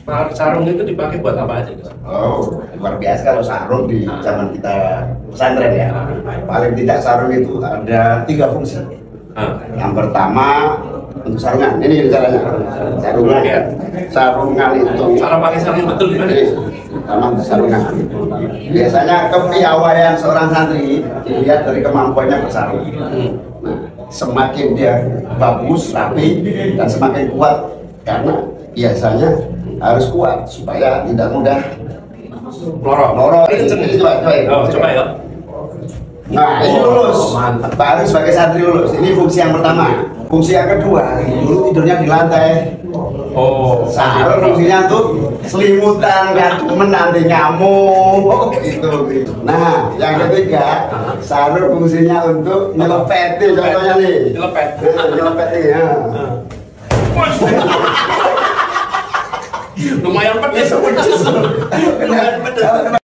Sarung itu dipakai buat apa aja, Gus? Oh, luar biasa kalau sarung di zaman kita pesantren ya. Paling tidak sarung itu ada 3 fungsi. Yang pertama untuk sarungan. Ini caranya. Sarungan. Sarungan itu. Cara pakai sarung betul gimana? Sama sarungan. Biasanya kepiawaian seorang santri dilihat dari kemampuannya bersarung. Nah, semakin dia bagus, rapi, dan semakin kuat karena biasanya harus kuat supaya tidak mudah lorong. Ini coba ya. Nah, ini lulus. Baru sebagai santri lulus. Ini fungsi yang pertama. Fungsi yang kedua, dulu tidurnya di lantai. Oh, sarung fungsinya untuk selimutan, kan menanti nyamuk, gitu. Nah, yang ketiga, sarung fungsinya untuk nyelepet, contohnya nih. Nyelepet nih, ya. Lumayan pedes.